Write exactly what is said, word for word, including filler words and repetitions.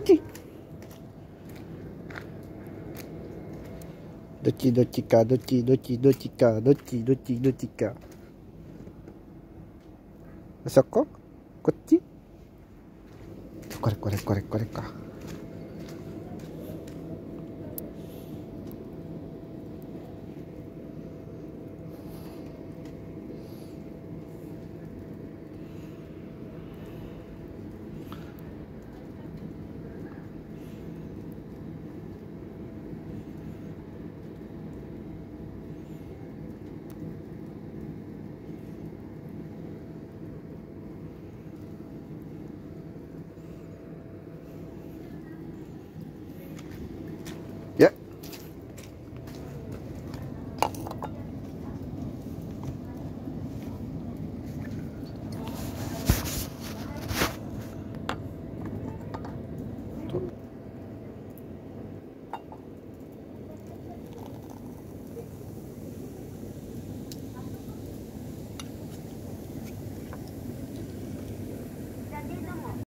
ちどっちどっちか、どっちどっちどっちか、どっちどっちどっちか。そここっちこれこれこれこれか。